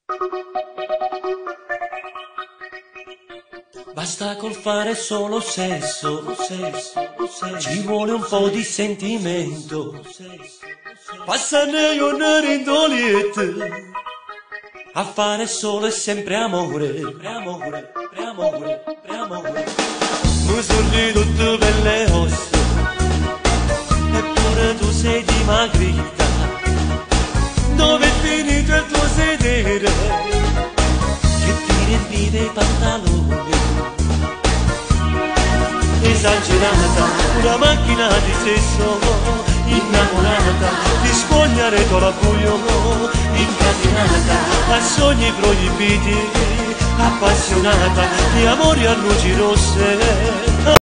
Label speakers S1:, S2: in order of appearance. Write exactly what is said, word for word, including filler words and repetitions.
S1: Basta col fare solo sesso, sesso, sesso. Ci vuole un po' di sentimento. Passane giorni rindoliette a fare solo e sempre amore, amore, amore, amore. Mi sono tutte belle ossa, eppure tu sei dimagrita. Dove è finito il tuo sedere che ti riempì dei pantaloni? Esagerata, una macchina di sesso, innamorata, di sfogliare tuo l'abbuglio, incatenata, a sogni proibiti, appassionata, di amori a luci rosse.